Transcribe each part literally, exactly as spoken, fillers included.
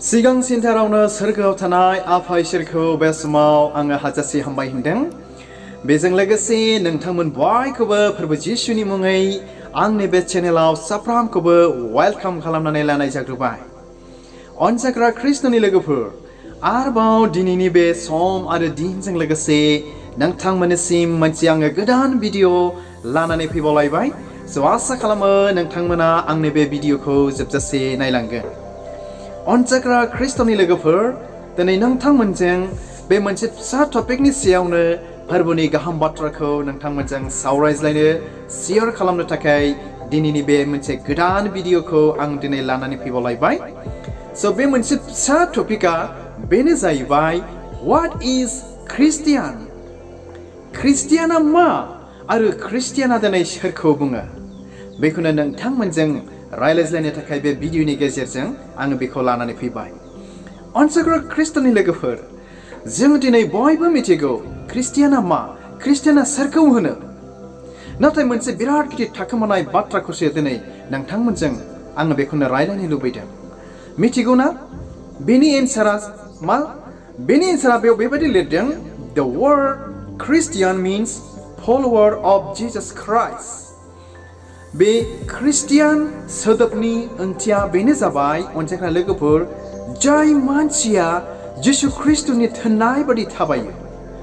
सिगां सिन्थारावनो सोरगोआव थानाय आफा इसोरखौ बे समाव आङो हाजासे हामबाय होनदों। बेजों लोगोसे नोंथांमोन बयखौबो फोरबो जिसुनि मुङै आंनि बे चेनेलाव साफ्रामखौबो वेलकाम खालामनानै लानाय जाग्रोबाय। अनसायग्रा ख्रिस्ट'नि लोगोफोर, आरोबाव दिनैनि बे सम आरो दिनजों लोगोसे नोंथांमोननिसिम मोनसे आङो गोदान भिडिअ लानानै फैबावलायबाय। स' आसा खालामो नोंथांमोना आंनि बे भिडिअखौ जोबजासे नायलांगोन। अनसायग्रा ख्रिस्ट'नि लोगोफोर, दिनै नोंथांमोनजों बे मोनसे फिसा टपिकनि सायावनो फोरबोनि गाहाम बाथ्राखौ नोंथांमोनजों सावरायज्लायनो शेयार खालामनो थाखाय दिनैनि बे मोनसे गोदान भिडिअखौ आं दिनै लानानै फैबावलायबाय। स' बे मोनसे फिसा टपिकआ बेनो जाहैबाय व्हाट इज ख्रिस्टियान? ख्रिस्टियाना मा आरो ख्रिस्टियाना दिनै सोरखौ बुङो? बेखौनो नोंथांमोनजों रायज्लायनो थाखाय बे भिडिअनि गेजेरजों आङो बेखौ लानानै फैबाय। अनसायग्रा ख्रिस्ट'नि लोगोफोर, जों दिनै बयबो मिथिगौ ख्रिस्टियाना मा, ख्रिस्टियाना सोरखौ होनो। नाथाय मोनसे बिराद गिदिर थाखोमानाय बाथ्राखौसो दिनै नोंथांमोनजों आङो बेखौनो रायज्लायनो लुबैदों। मिथिगौ ना बेनि एन्सारा मा? बेनि एन्सारा बेयाव बेबायदि लिरदों, The word Christian means follower of Jesus Christ। बे ख्रिस्टियान सोदोबनि ओंथिया बेनो जाबाय अनसायग्रा लोगोफोर, जाय मानसिया जिसु ख्रिस्ट'नि थोननाय बायदि थाबायो,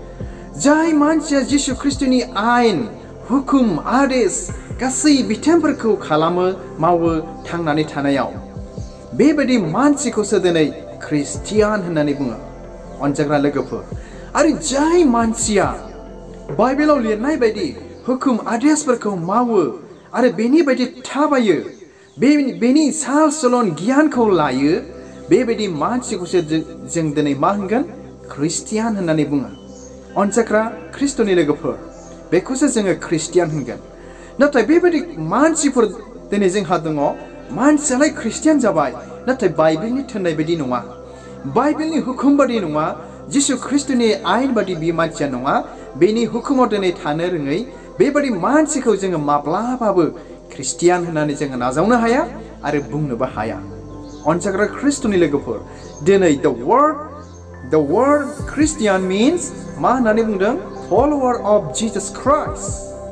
जाय मानसिया जिसु ख्रिस्ट'नि आयेन, हुकुम, आदेश गासै बिथोनफोरखौ खालामो, मावो थांनानै थानायाव, बेबायदि मानसिखौसो दिनै ख्रिस्टियान होननानै बुङो अनसायग्रा लोगोफोर। आरो जाय मानसिया बाइबेलाव लिरनाय बायदि हुकुम आदेशफोरखौ मावो आरो बेनि बायदि थाबायो, बे बेनि साल सलन गियानखौ लायो, बेबायदि मानसिखौसो जों दिनै मा होनगोन? ख्रिस्टियान होननानै बुङो। अनसायग्रा ख्रिस्ट'नि लोगोफोर, बेखौसो जोङो ख्रिस्टियान होनगोन। नाथाय बेबायदि मानसिफोर दिनै जोंहा दङ। मानसियालाय ख्रिस्टियान जाबाय, नाथाय बाइबेलनि थोननाय बायदि नङा, बाइबेलनि हुकुम बायदि नङा, जिसु ख्रिस्ट'नि आयेन बायदि बे मानसिया नङा, बेनि हुकुमाव दिनै थानो रोङै बेबायदि मानसिखौ जोङो माब्लाबाबो ख्रिस्टियान होननानै जोङो नाजावनो हाया आरो बुंनोबो हाया। अनसायग्रा ख्रिस्ट'नि लोगोफोर, दिनै the word the word Christian means मा होननानै बुंदों? Follower of Jesus Christ।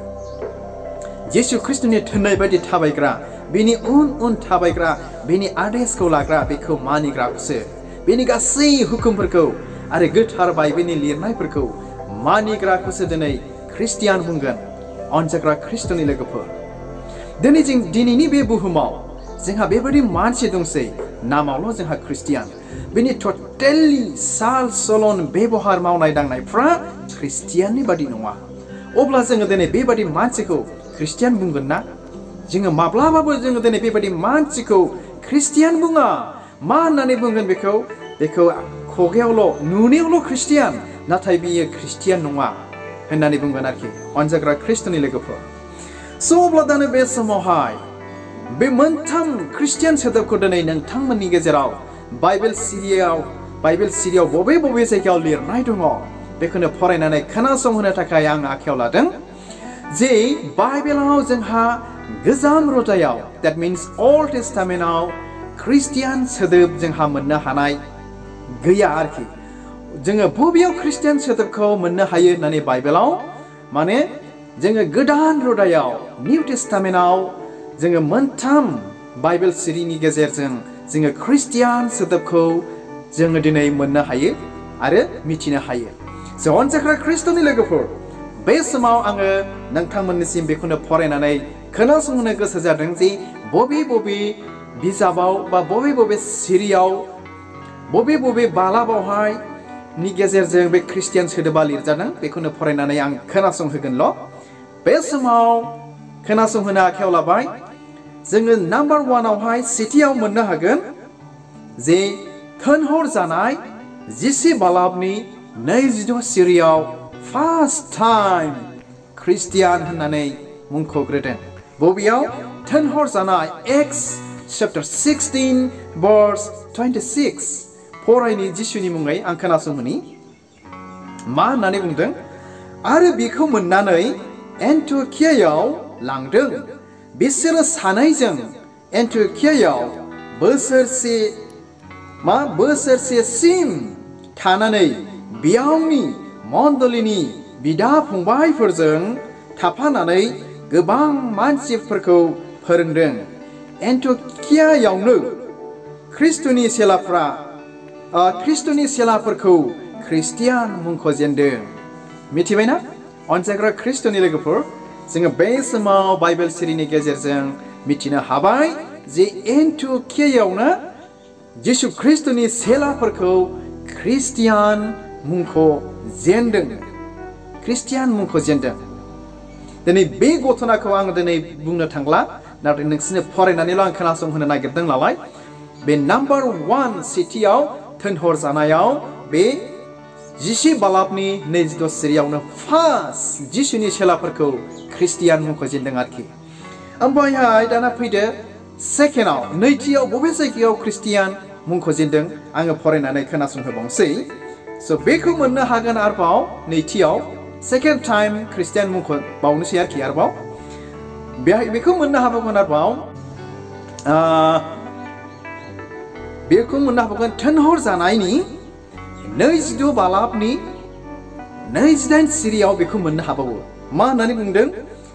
जिसु ख्रिस्ट'नि थोननाय बायदि थाबायग्रा, बेनि उन उन थाबायग्रा, बेनि आदेशखौ लाग्रा, बेखौ मानिग्राखौसो, बेनि गासै हुकुमफोरखौ आरो गोथार बाइबेलनि लिरनायफोरखौ मानिग्राखौसो दिनै ख्रिस्टियान बुंगोन। अनसायग्रा ख्रिस्ट'नि लोगोफोर, दिनै जों दिनैनि बे बुहुमाव जोंहा बेबायदि मानसि दंसै, नामावल' जोंहा ख्रिस्टियान, बेनि टटेलि साल सलन बेबहार मावनाय दांनायफ्रा ख्रिस्टियाननि बादि नङा। अब्ला जोङो दिनै बेबादि मानसिखौ ख्रिस्टियान बुंगोन ना? जोङो माब्लाबाबो जोङो दिनै बेबायदि मानसिखौ ख्रिस्टियान बुङा। मा होननानै बुंगोन बेखौ? बेखौ खुगायावल', नुनायावल' ख्रिस्टियान, नाथाय बियो ख्रिस्टियान नङा होननानै बुंगोन आरोखि अनसायग्रा ख्रिस्ट'नि लोगोफोर। स' अब्ला दानो बे समावहाय बे मोनथाम ख्रिस्टियान सोदोबखौ दिनै नोंथांमोननि गेजेराव बाइबेल सिरियाव बाइबेल सिरियाव बबे बबे जायगायाव लिरनाय दङ, बेखौनो फरायनानै खोनासंहोनो थाखाय आं आखायाव लादों। जे बाइबेलाव जोंहा गोजाम रदायाव, that means Old Testamentआव ख्रिस्टियान सोदोब जोंहा मोननो हानाय गैया आरोखि। जोङो बबेयाव ख्रिस्टियान सोदोबखौ मोननो हायो होननानै बाइबेलाव, माने जोङो गोदान रदायाव निउ टेस्टामेन्टआव जोङो मोनथाम बाइबेल सिरिनि गेजेरजों जोङो ख्रिस्टियान सोदोबखौ जोङो दिनै मोननो हायो आरो मिथिनो हायो। स' अनसायग्रा ख्रिस्ट'नि लोगोफोर, बे समाव आङो नोंथांमोननिसिम बेखौनो फरायनानै खोनासंनो गोसो जादों जे बबे बबे बिजाबाव बा बबे बबे सिरियाव, बबे बबे बालाबावहाय नि गेजेरजों बे ख्रिस्टियान सोदोबा लिरजादों, बेखौनो फरायनानै आं खोनासंहोगोनल'। बे समाव खोनासंहोनो आखायाव लाबाय। जोङो नाम्बार वानावहाय सेथियाव मोननो हागोन जे थोनहर जानाय जिसे बालाबनि नैजिद' सिरियाव फार्स्ट टाइम ख्रिस्टियान होननानै मुंख'ग्रोदों। बबेयाव? थोनहर जानाय ex chapter sixteen verse twenty-six। फरायनि जिसुनि मुङै आं खोनासंहोनि। मा होननानै बुंदों? आरो बेखौ मोननानै एन्टिअखियायाव लांदों। बिसोरो सानैजों एन्टिअखियायाव बोसोरसे मा बोसोरसेसिम थानानै बेयावनि मण्डलिनि बिदा फंबायफोरजों थाफानानै गोबां मानसिफोरखौ फोरोंदों। एन्टिअकियायावनो ख्रिस्ट'नि चेलाफ्रा ख्रिस्ट'नि चेलाफोरखौ ख्रिस्टियान मुंख'जेनदों। मिथिबायना अनसायग्रा ख्रिस्ट'नि लोगोफोर, जोङो बे समाव बाइबेल सिरिनि गेजेरजों मिथिनो हाबाय जे एन्टिअकियायावनो जिसु ख्रिस्ट'नि चेलाफोरखौ ख्रिस्टियान मुंख'जेनदों। ख्रिस्टियान मुंख'जेनदों। दिनै बे घटनाखौ आं दिनै बुंनो थांला, नाथाय नोंसोरनो फरायनानैल' आं खोनासंहोनो नागिरदों नालाय। बे नाम्बार वान सेथियाव थोनहरजानायाव बे जिसे बालाबनि नैजिद' सिरियावनो फार्स्ट जिसुनि चेलाफोरखौ ख्रिस्टियान मुंख'जेनदों आरोखि। ओमफ्रायहाय दाना फैदो सेकेन्डआव, नैथियाव बबे जायगायाव ख्रिस्टियान मुंख'जेनदों आङो फरायनानै खोनासंहोबावनोसै। स' बेखौ मोननो हागोन आरोबाव नैथियाव सेकेन्ड टाइम ख्रिस्टियान मुंख'बावनोसै आरोखि आरोबाव। बेहाय बेखौ मोननो हाबावगोन आरोबाव बेखौ मोननो हाबावगोन थोनहरजानायनि नैजिद' बालाबनि नैजिदाइन सिरियाव बेखौ मोननो हाबावो। मा होननानै बुंदों?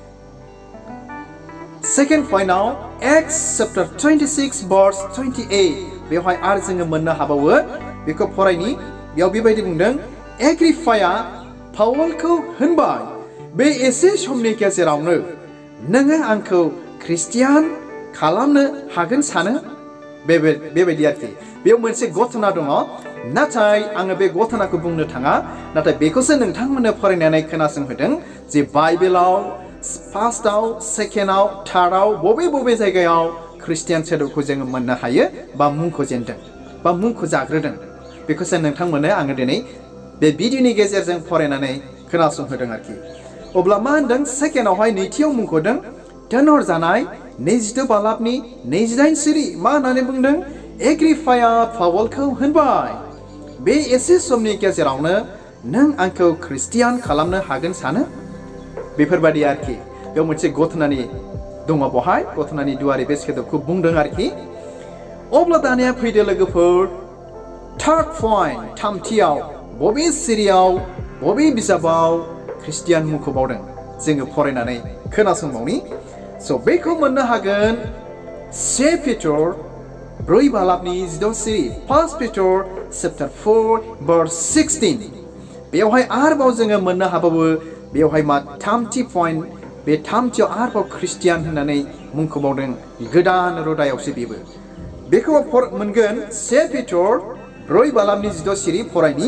सेकेन्ड पइन्टआव ex chapter twenty six verse twenty eight बेवहाय आरो जोङो मोननो हाबावो। बेखौ फरायनि, बेयाव बेबायदि बुंदों, एग्रिपाया पाउलखौ होनबाय, बे एसे समनि गेजेरावनो नोङो आंखौ ख्रिस्टियान खालामनो हागोन सानो? बेबायदि आरोखि। बेयाव मोनसे घटना दङ, नाथाय आङो बे घटनाखौ बुंनो थाङा, नाथाय बेखौसो नोंथांमोननो फरायनानै खोनासंहोदों जे बाइबेलाव फार्स्टआव, सेकेन्डआव, थार्डआव बबे बबे जायगायाव ख्रिस्टियान सोदोबखौ जोङो मोननो हायो बा मुंख'जेनदों बा मुंख'जाग्रोदों। बेखौसो नोंथांमोननो आङो दिनै बे भिडिअनि गेजेरजों फरायनानै खोनासंहोदों आरोखि। अब्ला मा होनदों? सेकेन्डआवहाय नैथियाव मुंख'दों थोनहरजानाय नैजिद' बालाबनि नैजिदाइन सिरि। मा होननानै बुंदों? एग्रिपाया पाउलखौ होनबाय, बे एसे समनि गेजेरावनो नों आंखौ ख्रिस्टियान खालामनो हागोन सानो? बेफोरबायदि आरोखि। बेयाव मोनसे घटनानि दङ, बहाय घटनानि दुवारै बे सोदोबखौ बुंदों आरोखि। अब्ला दानिया फैदो लोगोफोर थार्ड पइन्ट, थामथियाव बबे सिरियाव बबे बिजाबाव ख्रिस्टियान मुंख'बावदों जोङो फरायनानै खोनासंबावनि। स' बेखौ मोननो हागोन से पिटर ब्रै बालाबनि जिद' सिरि, फार्स्ट पिटर चैप्टार फोर भार्स सिक्सटिन। बेवहाय आरोबाव जोङो मोननो हाबावो, बेवहाय मा थामथि पइन्ट, बे थामथियाव आरोबाव ख्रिस्टियान होननानै मुंख'बावदों। गोदान रदायावसो बेबो। बेखौ मोनगोन से पिटर ब्रै बालाबनि जिद' सिरि फरायनि,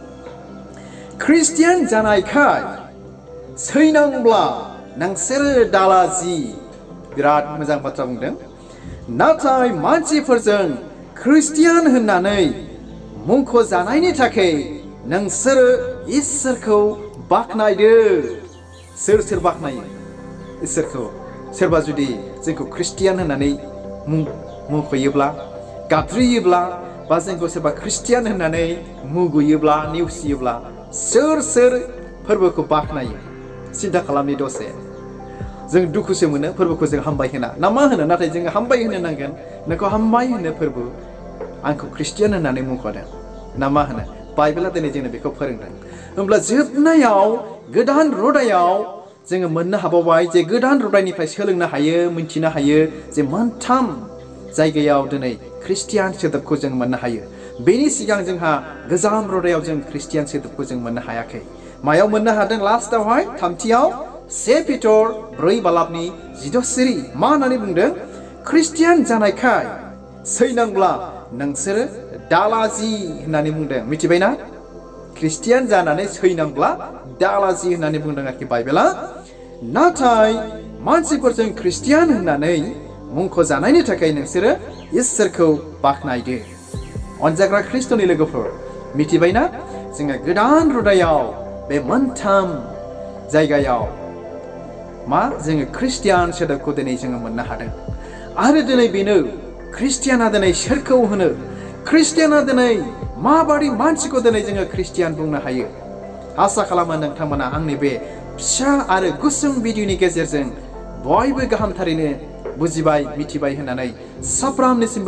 ख्रिस्टियान जानायखाय सैनांब्ला नोंसोरो दालाजि। बिराद मोजां बाथ्रा बुंदों। नाथाय मानसिफोरजों ख्रिस्टियान होननानै मुंख'जानायनि थाखाय नोंसोरो इसोरखौ बाख्नायदो। सोर सोर बाख्नायो इसोरखौ? सोरबा जुदि जोंखौ ख्रिस्टियान होननानै मुंख'योब्ला, गाबज्रियोब्ला, बा जोंखौ सोरबा ख्रिस्टियान होननानै मुगैयोब्ला, नेवसियोब्ला सोर सोर फोरबोखौ बाख्नायो? सिन्था खालामनि दसे। जों दुखुसो मोनो फोरबोखौ जों हामबाय होना ना मा होनो? नाथाय जोङो हामबाय होनो नांगोन। नोंखौ हामबाय होनो फोरबो, आंखौ ख्रिस्टियान होननानै मुंख'दों ना मा होनो? बाइबेला दिनै जोंनो बेखौ फोरोंदों। होमब्ला जोबनायाव गोदान रदायाव जोङो मोननो हाबावबाय जे गोदान रदायनिफ्राय सोलोंनो हायो, मिन्थिनो हायो जे मोनथाम जायगायाव दिनै ख्रिस्टियान सोदोबखौ जों मोननो हायो। बेनि सिगां जोंहा गोजाम रदायाव जों ख्रिस्टियान सोदोबखौ जों मोननो हायाखै। मायाव मोननो हादों? लास्टआवहाय थामथियाव से पिटर ब्रै बालाबनि जिद' सिरि। मा होननानै बुंदों? ख्रिस्टियान जानायखाय सैनांब्ला नोंसोरो दालाजि होननानै बुंदों। मिथिबायना? ख्रिस्टियान जानानै सैनांब्ला दालाजि होननानै बुंदों आरोखि बाइबेला। नाथाय मानसिफोरजों ख्रिस्टियान होननानै मुंख'जानायनि थाखाय नोंसोरो इसोरखौ बाख्नायदो। अनजाग्रा ख्रिस्ट'नि लोगोफोर, मिथिबायना? जोङो गोदान रदायाव बे मोनथाम जायगायाव मा जोङो ख्रिस्टियान सोदोबखौ दिनै जोङो मोननो हादों। आरो दिनै बेनो ख्रिस्टियाना दिनै सोरखौ होनो? ख्रिस्टियाना दिनै माबादि मानसिखौ दिनै जोङो ख्रिस्टियान बुंनो हायो? आसा खालामो नोंथांमोना आंनि बे फिसा आरो गुसुं भिडिअनि गेजेरजों बयबो गाहामथारैनो बुजिबाय, मिथिबाय होननानै साफ्रोमनिसिमबो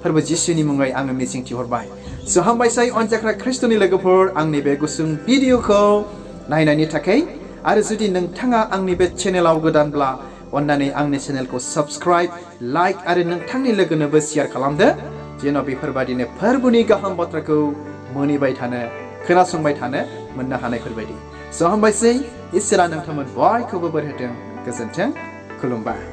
फोरबो जिसुनि मुङै आङो मिजिंथिहरबाय। स' हामबायसै अनजाग्रा ख्रिस्ट'नि लोगोफोर आंनि बे गुसुं भिडिअखौ नायनायनि थाखाय। आरो जुदि नोंथाङा आंनि बे चेनेलाव गोदानब्ला अन्नानै आंनि चेनेलखौ साबस्क्राइब, लाइक आरो नोंथांनि लोगोनोबो शेयार खालामदो जेन' बेफोरबादिनो फोरबोनि गाहाम बाथ्राखौ मोनिबाय थानो, खोनासंबाय थानो मोननो हानायफोरबायदि। स' हामबायसै, इसोरा नोंथांमोन बयखौबो बोर होथों। गोजोन्थों, खुलुमबाय।